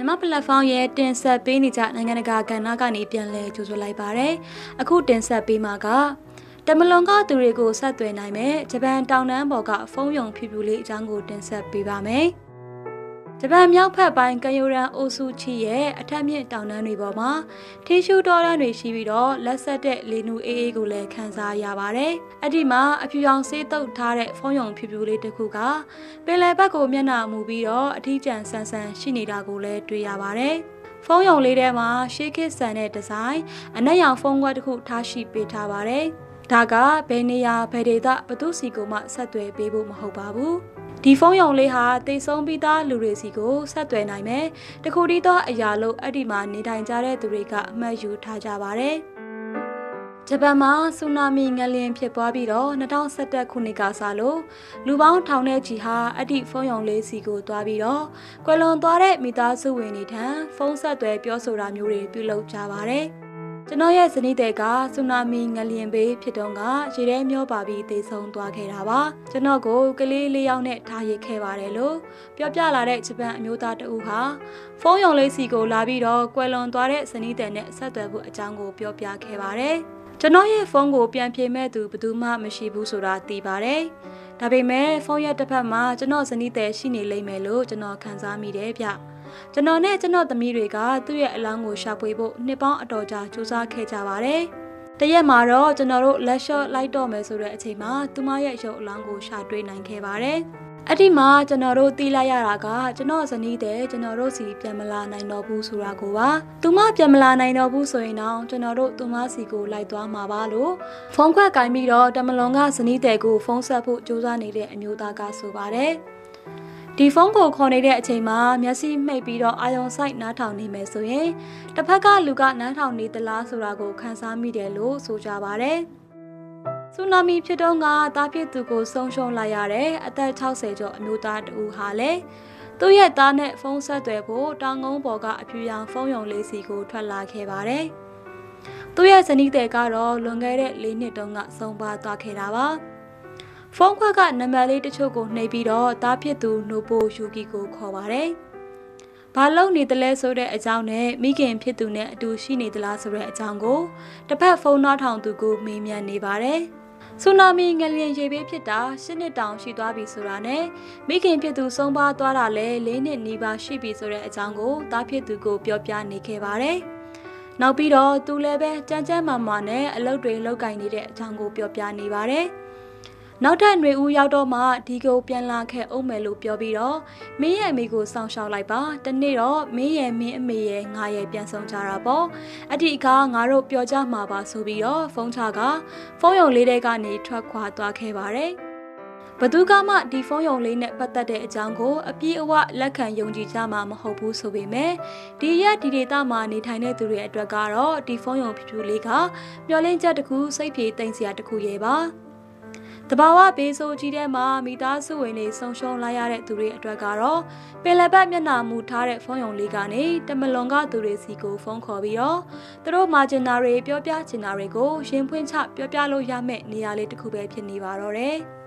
မြန်မာပလက်ဖောင်းရဲ့တင်ဆက်ပေးနေကြနိုင်ငံတကာကဏ္ဍကနေပြန်လည်ကြိုဆိုလိုက်ပါတယ်။အခုတင်ဆက်ပေးမှာကတမလွန်ကသူတွေကိုဆက်သွယ်နိုင်မဲ့ဂျပန်တောင်တန်းပေါ်ကဖုန်းယုံဖြူဖြူလေးအကြောင်းကိုတင်ဆက်ပေးပါမယ်။ဂျပန်မြောက်ဖက်ပိုင်းကယိုရန်အိုဆူချီရဲ့အထက်မြင့်တောင်တန်းတွေပေါ်မှာထီရှူတော်တန်းတွေရှိပြီးတော့လက်ဆက်တဲ့လေနူအေးအေးကိုလည်းခန်းစားရပါတယ်။အဲ့ဒီမှာအဖြူရောင်ဆေးတုပ်ထားတဲ့ဖုန်းယုံဖြူဖြူလေးတစ်ခုကပင်လယ်ဘက်ကိုမျက်နှာမူပြီးတော့အထီးကျန်ဆန်းဆန်းရှိနေတာကိုလည်းတွေ့ရပါတယ်။ဖုန်းယုံလေးထဲမှာရှေးခေတ်ဆန်တဲ့ဒီဇိုင်းအနက်ရောင်ဖုန်းခွက်တစ်ခုထားရှိပေးထားပါတယ်။ဒါကဘယ်နေရာဘယ်ဒေသဘသူစီကိုမှဆက်သွယ်ပေးဖို့မဟုတ်ပါဘူး။ဒီဖုန်းယုံလေးဟာတိတ်ဆုံးပြီးသားလူတွေစီကိုဆက်သွယ်နိုင်မယ်တခုတည်းသောအရာလို့အဲ့ဒီမှာနေထိုင်ကြတဲ့သူတွေကအမှတ်ယူထားကြပါတယ်ဂျပန်မှာဆူနာမီငလျင်ဖြစ်ပွားပြီးတော့2011ခုနှစ်ကစလို့လူပေါင်းထောင်နဲ့ချီဟာအဲ့ဒီဖုန်းယုံလေးစီကိုတွားပြီးတော့ကွယ်လွန်သွားတဲ့မိသားစုဝင်တွေထံဖုန်းဆက်သွယ်ပြောဆိုတာမျိုးတွေပြုလုပ်ကြပါတယ်ကျွန်တော်ရဲ့ဇနီးတဲ့ကဆူနာမီငလျင်ဘေးဖြစ်တော့ကရေထဲမျောပါပြီးသေဆုံးသွားခဲ့တာပါကျွန်တော်ကိုကလေးလေးယောက်နဲ့ထားရစ်ခဲ့ပါတယ်လို့ပြောပြလာတဲ့ဂျပန်အမျိုးသားတဦးဟာဖုန်းယုံလေးစီကိုလာပြီးတော့ကွယ်လွန်သွားတဲ့ဇနီးတဲ့နဲ့ဆက်သွယ်ဖို့အကြောင်းကိုပြောပြခဲ့ပါတယ်ကျွန်တော်ရဲ့ဖုန်းကိုပြန်ဖြေမဲ့သူဘယ်သူမှမရှိဘူးဆိုတာသိပါတယ်ဒါပေမဲ့ဖုန်းရဲ့တစ်ဖက်မှာကျွန်တော်ဇနီးတဲ့ရှိနေလိမ့်မယ်လို့ကျွန်တော်ခံစားမိတယ်ဗျကျွန်တော်နဲ့ကျွန်တော်သမီးတွေကသူ့ရဲ့အလောင်းကိုရှာဖွေဖို့နှစ်ပေါင်းအတော်ကြာကြိုးစားခဲ့ကြပါတယ်။တရက်မှာတော့ကျွန်တော်တို့လက်ရှော့လိုက်တော့မယ်ဆိုတဲ့အချိန်မှာသူမရဲ့ရုပ်အလောင်းကိုရှာတွေ့နိုင်ခဲ့ပါတယ်။အဲ့ဒီမှာကျွန်တော်တို့သိလိုက်ရတာကကျွန်တော်ဇနီးတဲ့ကျွန်တော်တို့စီပြန်မလာနိုင်တော့ဘူးဆိုတာကိုပါ။သူမပြန်မလာနိုင်တော့ဘူးဆိုရင်တော့ကျွန်တော်တို့သူမစီကိုလိုက်သွားမှာပါလို့ဖုန်းခွက်ကင်ပြီးတော့တမလွန်ကဇနီးတဲ့ကိုဖုန်းဆက်ဖို့ကြိုးစားနေတဲ့အမျိုးသားကဆိုပါတယ်။ဒီဖုန်းကိုခေါ်နေတဲ့အချိန်မှာမျက်စိမှိတ်ပြီးတော့အာရုံစိုက်နားထောင်နေမယ်ဆိုရင်တစ်ဖက်ကလူကနားထောင်နေသလားဆိုတာကိုခန်းစားမိတယ်လို့ဆိုကြပါတယ်။ဆူနာမီဖြစ်တော့ကတားဖြစ်သူကိုဆုံးရှုံးလိုက်ရတဲ့အသက်60ကျော်အမျိုးသားတူဟာလည်းသူ့ရဲ့သားနဲ့ဖုန်းဆက်သွယ်ဖို့တောင်ကုန်းပေါ်ကအဖြူရောင်ဖုန်းယုံလေးစီကိုထွက်လာခဲ့ပါတယ်။သူ့ရဲ့ဇနီးတဲ့ကတော့လွန်ခဲ့တဲ့4နှစ်တုန်းကဆုံးပါသွားခဲ့တာပါ။ဖုန်းခွက်ကနံပါတ်လေးတချို့ကိုနှိပ်ပြီးတော့တားဖြစ်သူနိုပိုယူကီကိုခေါ်ပါတယ်။ဘာလို့နေတယ်လဲဆိုတဲ့အကြောင်းနဲ့မိခင်ဖြစ်သူနဲ့အတူရှိနေသလားဆိုတဲ့အကြောင်းကိုတစ်ဖက်ဖုန်းနှောက်ထောင်သူကိုမေးမြန်းနေပါတယ်။ဆူနာမီငလျင်ရေဘေးဖြစ်တာ10နှစ်တောင်ရှိသွားပြီဆိုတာနဲ့မိခင်ဖြစ်သူဆုံးပါသွားတာလည်း4နှစ်နီးပါးရှိပြီဆိုတဲ့အကြောင်းကိုတားဖြစ်သူကိုပြောပြနေခဲ့ပါတယ်။နောက်ပြီးတော့သူလည်းပဲကြမ်းကြမ်းမာမာနဲ့အလုပ်တွေလုပ်ကင်နေတဲ့အကြောင်းကိုပြောပြနေပါတယ်။နောက်ထပ်ຫນွေဦးရောက်တော့မှဒီကိုပြန်လာခဲ့အောင်မယ်လို့ပြောပြီးတော့မင်းရဲ့အမေကိုစောင့်ရှောက်လိုက်ပါတနေ့တော့မင်းရဲ့မင်းအမေရဲ့ငါရဲ့ပြန်ဆောင်ကြတာပေါ့အဲ့ဒီအခါငါတို့ပြောကြမှာပါဆိုပြီးတော့ဖုန်းချကဖုန်းယုံလေးတွေကနေထွက်ခွာသွားခဲ့ပါတယ်ဘသူကမှဒီဖုန်းယုံလေးနဲ့ပတ်သက်တဲ့အကြောင်းကိုအပြည့်အဝလက်ခံယုံကြည်ကြမှာမဟုတ်ဘူးဆိုပေမဲ့ဒီရက်ဒီဒေတာမှာနေထိုင်တဲ့သူတွေအတွက်ကတော့ဒီဖုန်းယုံဖြူဖြူလေးကမျောလင်းချက်တစ်ခုစိတ်ပြေတိမ်စရာတစ်ခုရဲ့ပါတဘာဝဘေးဆိုးကြီးထဲမှာမိသားစုဝင်တွေဆုံရှုံလိုက်ရတဲ့သူတွေအတွက်ကတော့ပင်လယ်ဘက်မျက်နှာမူထားတဲ့ဖုန်းယုံလေးကနေတမလွန်ကသူတွေစီကိုဖုန်းခေါ်ပြီးတော့သူတို့မာဂျင်နာတွေပြောပြချင်တာတွေကိုရင်ဖွင့်ချပြောပြလို့ရမယ့်နေရာလေးတစ်ခုပဲဖြစ်နေပါတော့တယ်။